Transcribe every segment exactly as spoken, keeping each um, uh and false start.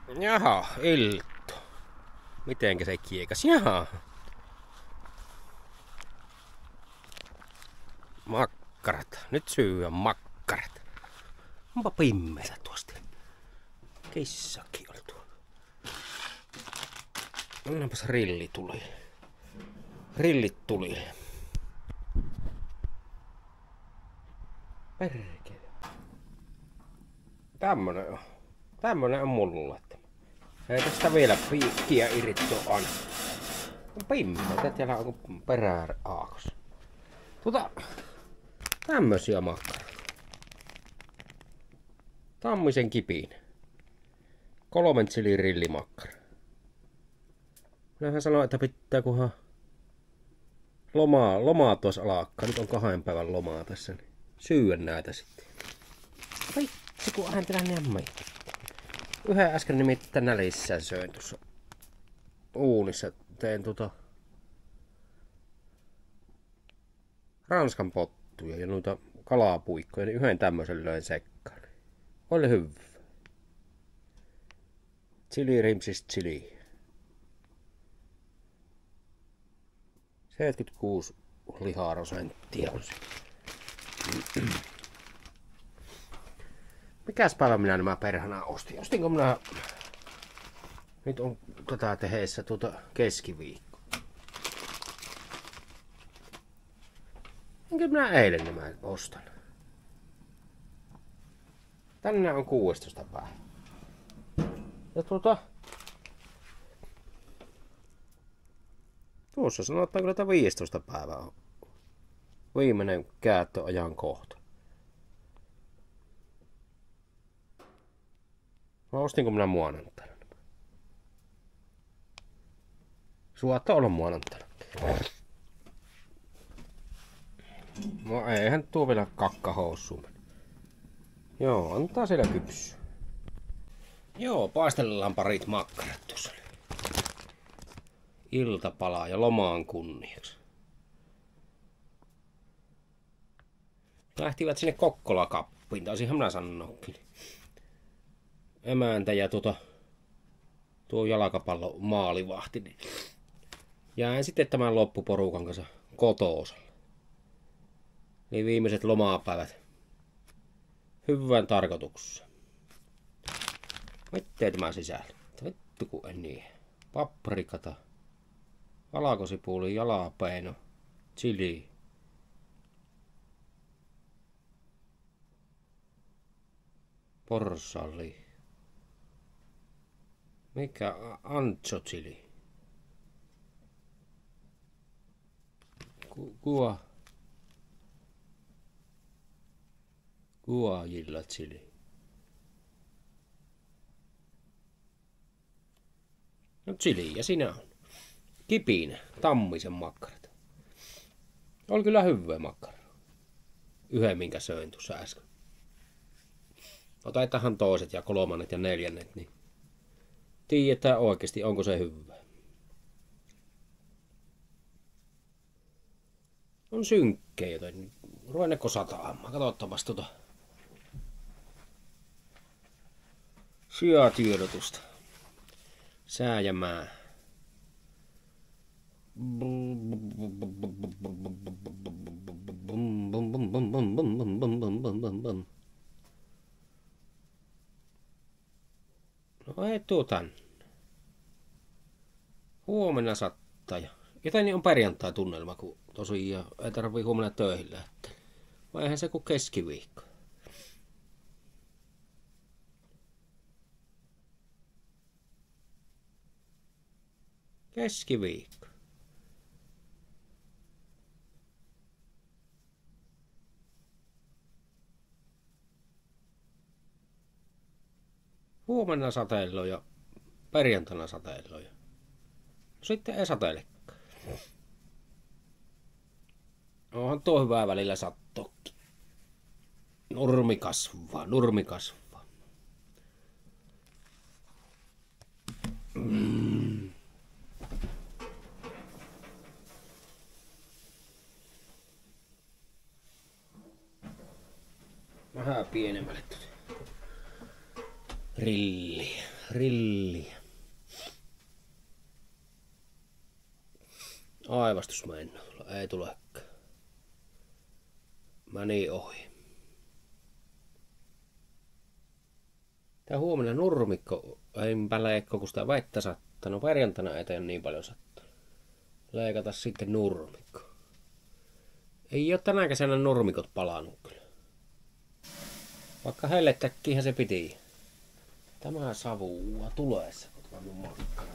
Jaha, Ilttu. Mitenkä se kiekas? Jaha. Makkarat. Nyt syö makkarat. Onpa pimmeitä tuosta. Kissakin oli tuolla. Onnepas rilli tuli. Rillit tuli. Perkele. Tämmönen on. Tämmönen on mulla. Ei tästä vielä piikkiä irrittua aina. On pimmeitä, täällä on perää aakos. Tuota, tämmösiä makkaroita. Tammisen kipin. Kolmen chili rillimakkara. Minähän sanoin, että pitää kunhan lomaa, lomaa tuossa alakkaa. Nyt on kahden päivän lomaa tässä. Niin syödä näitä sitten. Vitsi kun ääntelä nämä. Yhden äsken nimittäin nälissään söin tuossa uunissa. Tein tota ranskan pottuja ja noita kalapuikkoja. Niin yhden tämmöisen löin sekkaan. Oli hyvä. Chili rimsis chili. seitsemänkymmentäkuusi lihaprosenttia on se. Mikäs päivä minä nämä perhana ostin? Ostinko minä... Nyt on tätä tehdessä tuota keskiviikko. Enkä minä eilen nämä ostan? Tänään on kuudestoista päivä. Ja tuota... Tuossa sanotaan kyllä, että viidestoista päivä on viimeinen käyttöajan kohta. Vai ostinko minä maanantaina? Suotta olla maanantaina. No eihän tuo vielä kakkahoussuun. Joo, antaa siellä kypsyä. Joo, paistellaan parit makkarat tuossa. Iltapalaa ja lomaan kunniaksi. Lähtivät sinne Kokkola-kappiin, taisinhan minä sanoakin. Emäntä ja tuota, tuo jalkapallo maalivahti. Niin jäin sitten tämän loppuporukan kanssa kotoosalle. Eli viimeiset lomapäivät hyvän tarkoituksessa. Mittei tämä sisällä. Vittu kun en niin. Paprikata. Valkosipuli, jalapeino, chili. Porsalli. Mikä? Ancho chili. Ku, kuva. Kuajilla chili. No chili ja sinä on. Kipinä, Tammisen makkarat. Oli kyllä hyvä makkara. Yhden minkä söin tuossa äsken. Otetaan toiset ja kolmannet ja neljännet, niin tiedetään oikeasti onko se hyvä. On synkkeä joten ruvenneko sataamaan. Katsotaanpas tuota sijatiedotusta. Sää ja mää. No ei tuu tänne. Huomenna sattaa ja joten on perjantai tunnelma, kun tosiaan ei tarvii huomenna töihin lähteä. Vai eihän se kuin keskiviikko. Keskiviikko. Huomenna sateillo ja perjantaina sateillo ja sitten ei sateilekaan. Onhan tuo hyvää välillä sattoakin. Nurmi kasvaa, nurmi kasvaa. Mm. Vähän pienemmälle tuli. Rilli. rilliä. Aivastusmennolla ei tulekaan. Meni ohi. Tää huomenna nurmikko enpä leikko, kun sitä vettä sattanut. Perjantaina eteen niin paljon sattanut. Leikata sitten nurmikko. Ei oo tänä kesänä nurmikot palannut kyllä. Vaikka hellettäkkiinhän se piti. Tämä savua tuleessa, kun tämä mun makkara.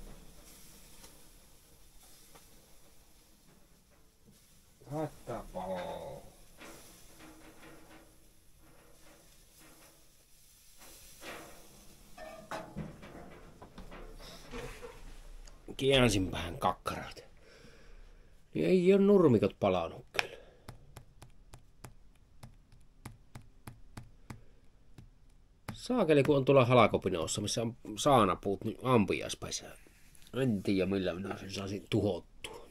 Haittaa paloo. Kiänsinpähän kakkarat. Niin ei oo nurmikot palannut kyllä. Saakeli kun on tuolla halakopinossa, missä on saanapuut, niin ampiaispäisää. En tiedä millä minä sen saisin tuhottua.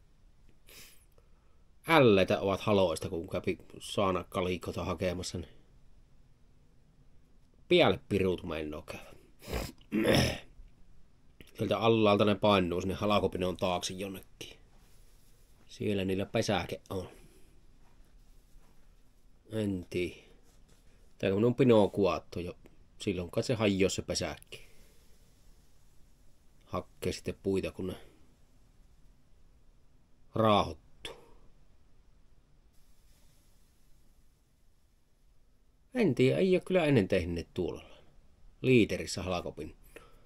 Älleitä ovat haloista, kun kävi saanakalikota hakemassa. Niin pialle pirut mennoo käydä. Sieltä allalta ne painuu sinne halakopinon taakse jonnekin. Siellä niillä pesäke on. En tiedä. Tää kun on pinoa kuvattu jo. Silloin kai se hajoaa se pesäkki. Hakkee sitten puita kun ne raahottuu. En tiedä, ei oo kyllä ennen tehneet tuolla. Liiterissä halakopin.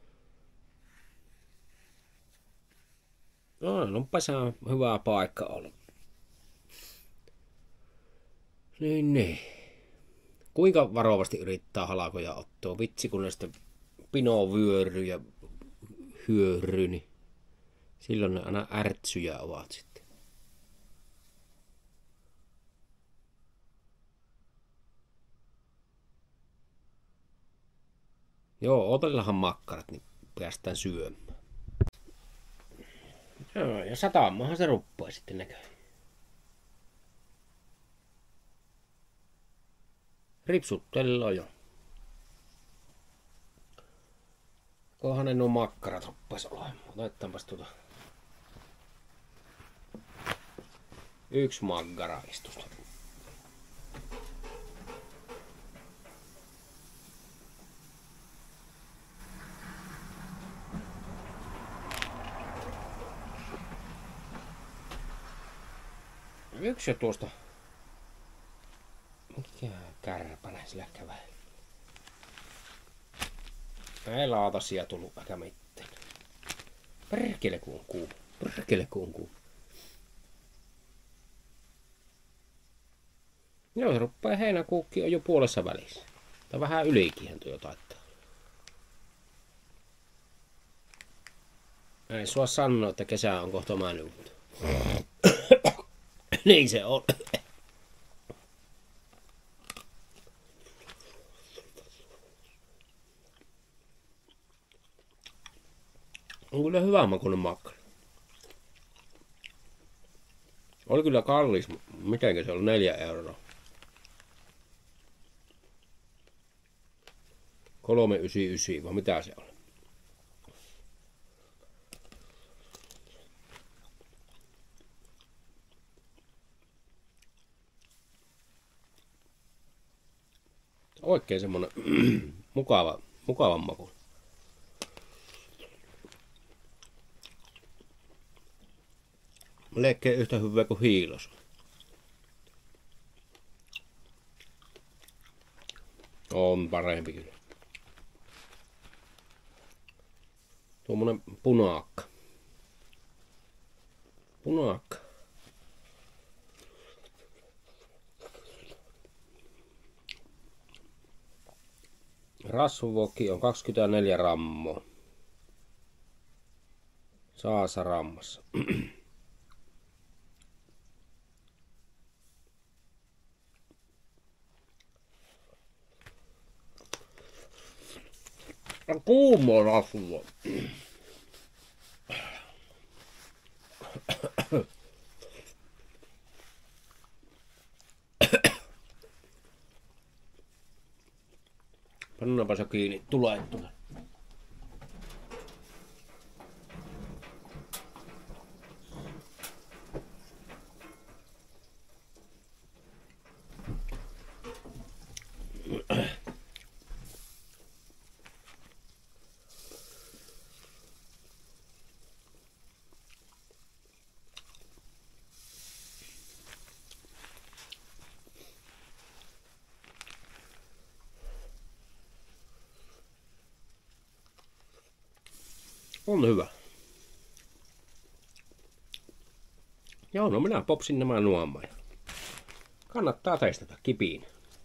No, on pesä hyvä paikka ollut. Niin, niin. Kuinka varovasti yrittää halakoja ottaa? Vitsi, kun ne sitten pino vyöryy ja hyöryy, niin silloin ne aina ärtsyjä ovat sitten. Joo, otellahan makkarat, niin päästään syömään. Joo, ja satamahan se ruppaa sitten näköjään. Ripsuttellaan jo. Kohan ne nuo makkarat ruppais olemaan. Otetaanpas tuota. Yksi makkara istusta. Yksi jo tuosta. Mikä kärpänen sillä kävelee? Ei laatasia tullut eikä mitään. Perkele kun kuu. Perkele kun kuu. Joo, se ruppaa heinäkuukki on jo puolessa välissä. Tai vähän ylikin tuo jo taittaa. Ei sua sanoa, että kesä on kohta mennyt. Niin se on. On kyllä hyvä makuinen makkara. Oli kyllä kallis, mitenkä se oli neljä euroa. kolme yhdeksänkymmentäyhdeksän, vai mitä se oli? Oikein semmonen mukava, mukavan maku. Melkein yhtä hyvää kuin hiilos. On parempi kyllä. Tuommoinen punaakka. Punaakka. Rasvuvokki on kaksikymmentäneljä grammaa. Saasa rammassa. Kuumaa rasvua. Pannaanpa se kiinni. Tulee, tulee. On hyvä. Joo, no minä popsin nämä nuomaan. Kannattaa testata kipiin.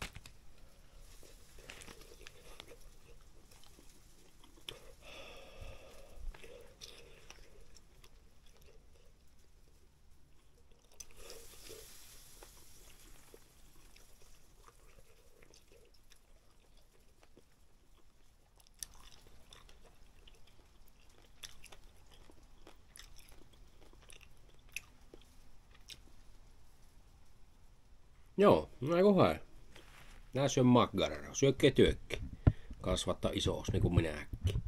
Joo, no eiku hae. Nää syö makkarana, syökkee työkki. Kasvattaa isoos, niin kuin minäkin.